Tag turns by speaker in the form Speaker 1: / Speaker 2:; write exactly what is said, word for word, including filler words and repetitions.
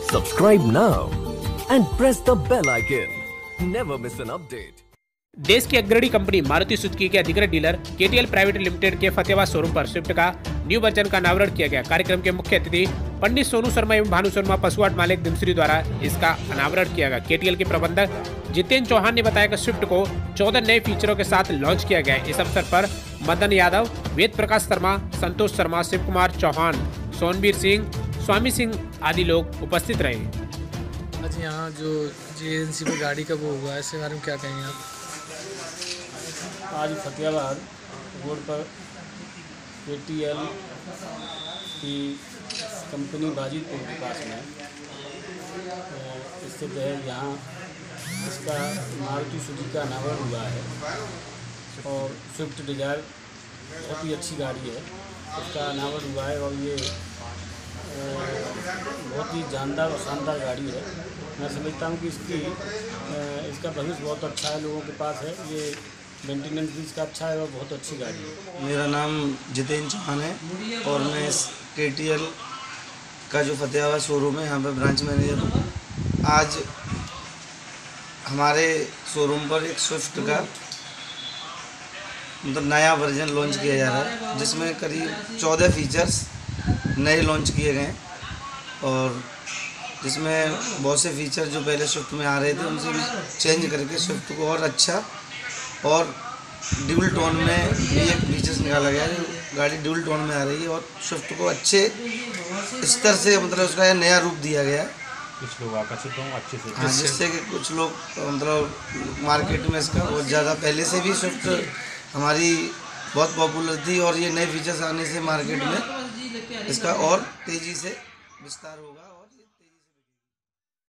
Speaker 1: Subscribe now and press the bell icon. Never miss an update.
Speaker 2: देश की अग्रणी company Maruti Suzuki के अधिकृत डीलर केटीएल प्राइवेट लिमिटेड के फतेहाबाद शोरूम पर स्विफ्ट का न्यू वर्जन का अनावरण किया गया। कार्यक्रम के मुख्य अतिथि पंडित सोनू शर्मा एवं भानु शर्मा पशुहाट मालिक दिमसरी द्वारा इसका अनावरण किया गया। केटीएल के प्रबंधक जितेंद्र चौहान ने बताया कि स्विफ्ट को चौदह नए फीचरों के साथ लॉन्च किया गया। इस अवसर पर मदन यादव, वेद प्रकाश शर्मा, संतोष शर्मा, शिव कुमार चौहान, सोनवीर सिंह, स्वामी सिंह आदि लोग उपस्थित रहे।
Speaker 3: आज यहाँ जो जी एजेंसी पे गाड़ी का वो हुआ है, इसके बारे में क्या कहेंगे आप?
Speaker 4: आज फतेहाबाद रोड पर केटीएल की कंपनी बाजीपुर के पास में स्थित है। यहाँ इसका मारुति सुजुकी का अनावरण हुआ है और स्विफ्ट डिजायर बहुत ही अच्छी गाड़ी है, उसका अनावरण हुआ है और ये बहुत ही जानदार और शानदार गाड़ी है। मैं समझता हूँ कि इसकी इसका भविष्य बहुत अच्छा है, लोगों के पास है, ये मेंटेनेंस भी इसका अच्छा है और बहुत अच्छी गाड़ी है।
Speaker 5: मेरा नाम जितेंद्र चौहान है और मैं इस केटीएल का जो फतेहाबाद शोरूम है यहाँ पर ब्रांच मैनेजर हूँ। आज हमारे शोरूम पर एक स्विफ्ट का मतलब नया वर्जन लॉन्च किया जा रहा है, जिसमें करीब चौदह फीचर्स नए लॉन्च किए गए और जिसमें बहुत से फीचर जो पहले स्विफ्ट में आ रहे थे उनसे भी चेंज करके स्विफ्ट को और अच्छा और ड्यूल टोन में भी एक फीचर्स निकाला गया है। जो गाड़ी ड्यूल टोन में आ रही है और स्विफ्ट को अच्छे स्तर से मतलब उसका नया रूप दिया गया है।
Speaker 4: कुछ लोग आकर्षित हों अच्छे से,
Speaker 5: हाँ, जिससे कि कुछ लोग मतलब मार्केट में इसका बहुत ज़्यादा पहले से भी स्विफ्ट हमारी बहुत पॉपुलर थी और ये नए फीचर्स आने से मार्केट में इसका और तेज़ी से विस्तार होगा और ये तेजी